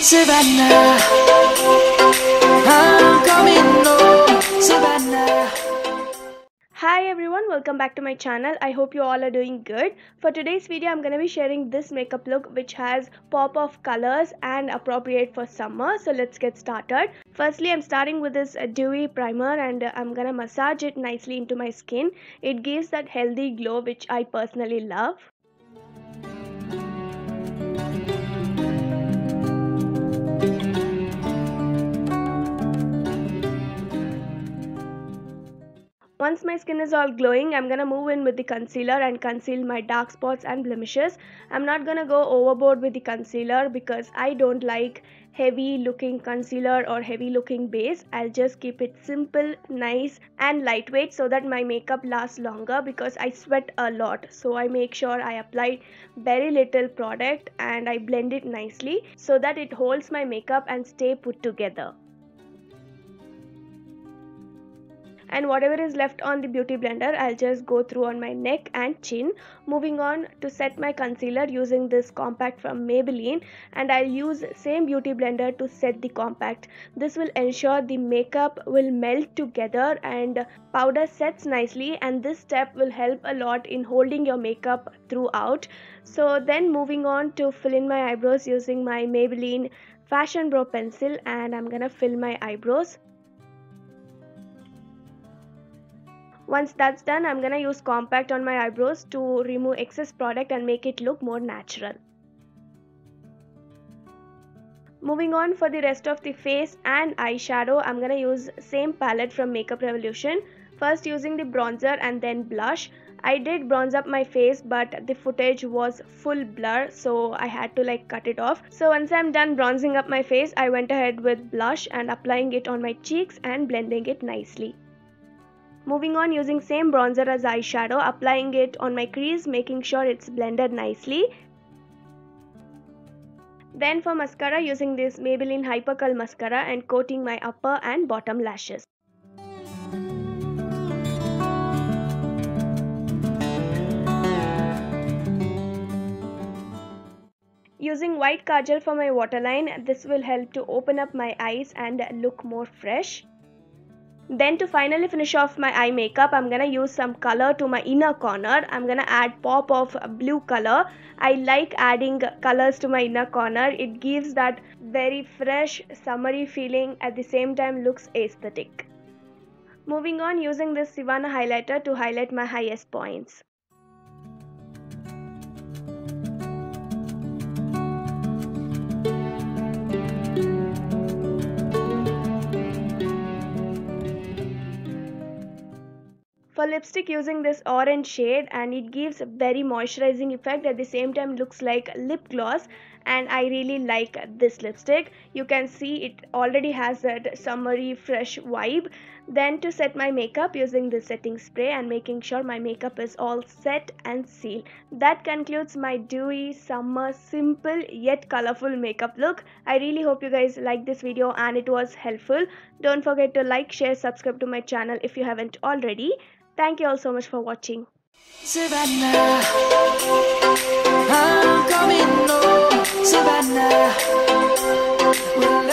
Savannah, I'm coming home, Savannah. Hi everyone, welcome back to my channel. I hope you all are doing good. For today's video, I'm going to be sharing this makeup look which has pop of colors and appropriate for summer. So let's get started. Firstly, I'm starting with this dewy primer and I'm going to massage it nicely into my skin. It gives that healthy glow which I personally love. Once my skin is all glowing, I'm gonna move in with the concealer and conceal my dark spots and blemishes. I'm not gonna go overboard with the concealer because I don't like heavy looking concealer or heavy looking base. I'll just keep it simple, nice and lightweight so that my makeup lasts longer because I sweat a lot. So I make sure I apply very little product and I blend it nicely so that it holds my makeup and stay put together. And whatever is left on the beauty blender, I'll just go through on my neck and chin. Moving on to set my concealer using this compact from Maybelline, and I'll use same beauty blender to set the compact. This will ensure the makeup will melt together and powder sets nicely, and this step will help a lot in holding your makeup throughout. So then moving on to fill in my eyebrows using my Maybelline Fashion Brow pencil, and I'm gonna fill my eyebrows. Once that's done, I'm gonna use compact on my eyebrows to remove excess product and make it look more natural. Moving on for the rest of the face and eyeshadow, I'm gonna use same palette from Makeup Revolution. First using the bronzer and then blush. I did bronze up my face but the footage was full blur, so I had to cut it off. So once I'm done bronzing up my face, I went ahead with blush and applying it on my cheeks and blending it nicely. Moving on using same bronzer as eyeshadow, applying it on my crease, making sure it's blended nicely. Then for mascara, using this Maybelline Hypercurl mascara and coating my upper and bottom lashes. Using white kajal for my waterline, this will help to open up my eyes and look more fresh. Then to finally finish off my eye makeup, I'm gonna use some color to my inner corner. I'm gonna add pop of blue color. I like adding colors to my inner corner. It gives that very fresh summery feeling, at the same time looks aesthetic. Moving on, using this Sivana highlighter to highlight my highest points. For lipstick, using this orange shade, and it gives a very moisturizing effect, at the same time looks like lip gloss, and I really like this lipstick. You can see it already has that summery fresh vibe. Then to set my makeup, using this setting spray and making sure my makeup is all set and sealed. That concludes my dewy summer simple yet colorful makeup look. I really hope you guys liked this video and it was helpful. Don't forget to like, share, subscribe to my channel if you haven't already. Thank you all so much for watching. Savannah, I'm coming home, Savannah.